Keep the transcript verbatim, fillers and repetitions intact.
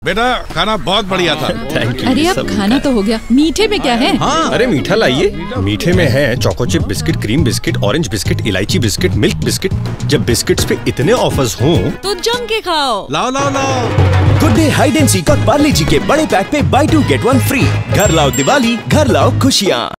बेटा खाना बहुत बढ़िया था। Thank you. अरे अब खाना तो हो गया, मीठे में क्या है? हाँ अरे मीठा लाइए। मीठे में है choco chip biscuit, cream biscuit, orange biscuit, इलायची बिस्किट, मिल्क बिस्किट। जब बिस्किट्स पे इतने ऑफर्स हों तो जम के खाओ। लाओ लाओ लाओ। Good Day Hide and Seek और पार्ले जी के बड़े पैक पे buy two get one free. घर लाओ दिवाली, घर लाओ खुशियाँ।